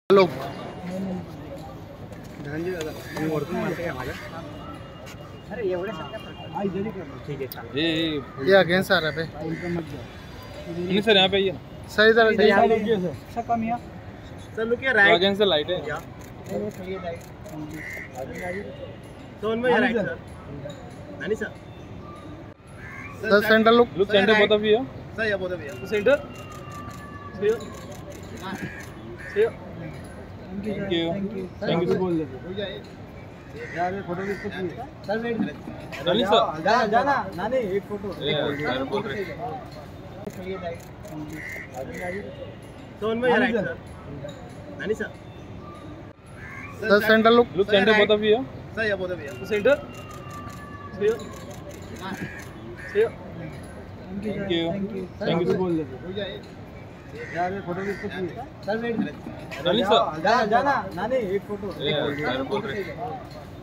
Hello ये against आ रहा है नहीं सर, यहाँ पे आइए। सही तरह से sir look right against the light है। टोन में राइट सर नानी sir sir centre look look centre both of you. Sir या both of you centre thank you बोल दे यार ये फोटो किसको चाहिए सर वेट नानी सर जाना नानी एक फोटो टोन में राइट सर नानी sir sir centre look centre both of you. Sir या both of you centre thank you बोल दे यार ये फोटो किसको चाहिए सर वेट नानी सर जाना नानी एक फोटो